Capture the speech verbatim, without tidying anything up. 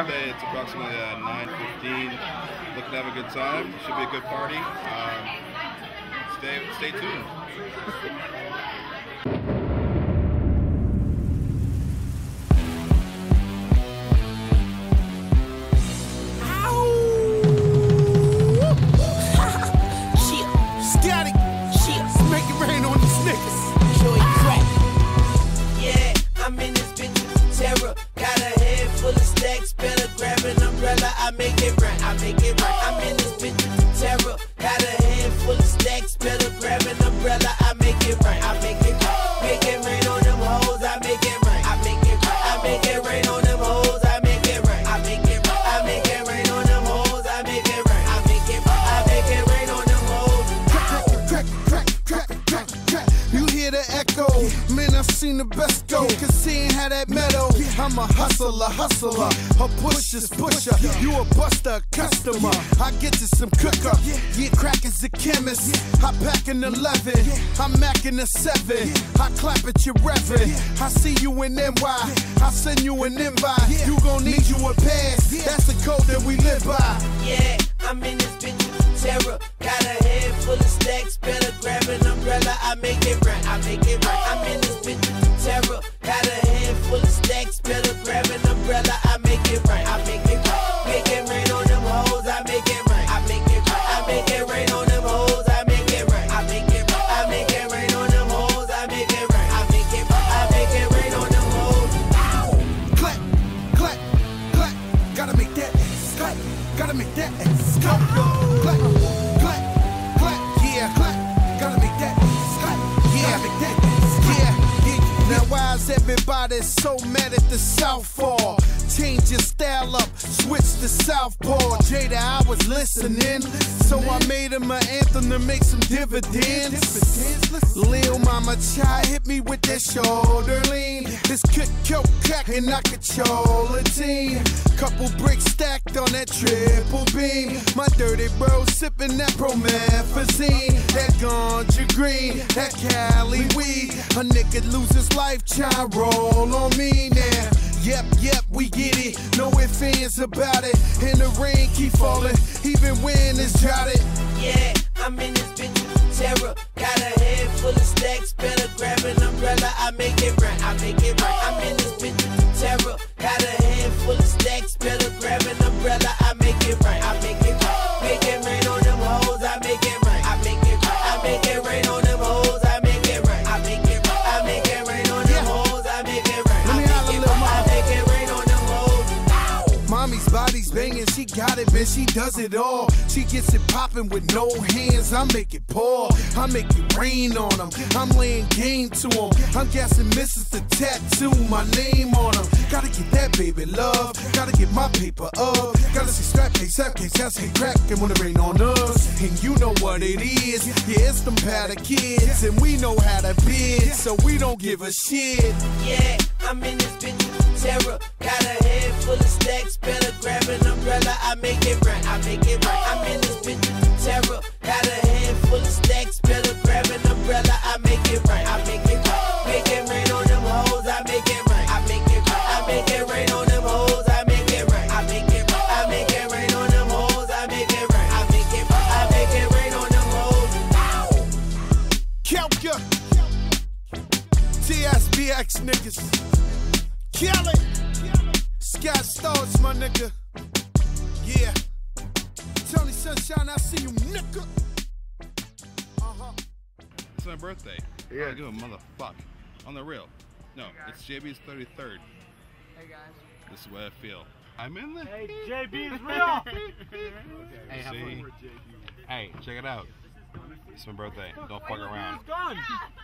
birthday. It's approximately uh, nine fifteen. Looking to have a good time. Should be a good party. Um, stay, stay tuned. I make it right, I make it right. I'm in this bitch with terror. Got a handful of stacks, better grab an umbrella. I make it right, I make it right. Make it rain on them hoes, I make it right. I make it right, I make it rain on them hoes, I make it right. I make it right, I make it rain on them hoes, I make it right. I make it right, I make it rain on them hoes. Crack, crack, crack, crack, crack. You hear the echo? Man, I've seen the best go. Cause seeing how that metal. I'm a hustler, hustler, a pusher's pusher. You a buster, customer. I get to some cooker. Yeah, crack is a chemist. I pack an eleven. I'm macking a seven. I clap at your reverend. I see you in N Y. I send you an invite. You gon' need you a pass. That's the code that we live by. Yeah, I'm in this bitch with terror. Got a head full of stacks. Better grab an umbrella. I make it right. I make it right. I'm in this bitch with terror. Got a head full of stacks. Better grab an umbrella. I make it right. I make it right. Make it rain on them hoes. I make it right. I make it right. I make it rain on them hoes. I make it right. I make it right. I make it rain on them hoes. I make it right. I make it right. I make it rain on them hoes. Clap, clap, clap. Gotta make that ass clap. Gotta make that ass clap. Clap, clap, clap. Yeah, clap. Gotta make that ass clap. Yeah, make that ass yeah. Now why is everybody so mad at the Southpaw? Change your style up, switch to Southpaw. Jada, I was listening, so I made him an anthem to make some dividends. Lil Mama Chai hit me with that shoulder lean. This kick, coke, crack, and I control a team. Couple bricks stacked on that triple beam. My dirty bro sipping that promethazine. That ganja green, that Cali weed. A nigga lose his life, try roll on me now. Yep, yep, we get it. No ifs, ands about it. And the rain keep falling, even when it's droughted. Yeah, I'm in this bitch with terror. Got a head full of stacks. Better grab an umbrella. I make it right. I make it right. I'm in this bitch with terror. Got a head full of stacks. Better grab an umbrella. I make it right. I make it right. Make it rain on them hoes. I make it right. I make it right. I make it rain on them hoes. I make it right. I make it right. I make it rain on them hoes. I make it right. Let me holler, little mama. I make it rain on them hoes. Mommy's body's banging, she got it, man, she does it all. She gets it popping with no hands, I make it pour. I make it rain on them, I'm laying game to them. I'm guessing missus the tattoo, my name on them. Gotta get that baby love, gotta get my paper up. Gotta see strap case, strap case, gotta see crack and wanna rain on us. And you know what it is, yeah, it's them powder kids. And we know how to bid, so we don't give a shit. Yeah, I'm in this bitch with terror. Got a head full of stacks. Better grab an umbrella. I make it right. I make it right. I'm in this bitch with terror. Got a head full of stacks. Better grab an umbrella. I make it right. I make it right. Make it rain on them hoes. I make it right. I make it right. I make it rain on them hoes. I make it right. I make it right. I make it rain on them hoes. I make it right. I make it right. I make it rain on them hoes. Kelka, T S B X niggas, kill it. Scott Stars, my nigga. Yeah. Tony Sunshine, I see you, nigga. Uh-huh. It's my birthday. Yeah. I give a motherfuck. On the real. No, it's J B's thirty-third. Hey guys. This is what I feel. I'm in there. Hey, J B is real. Hey, have fun. Hey, check it out. It's my birthday. Don't fuck around. Gone.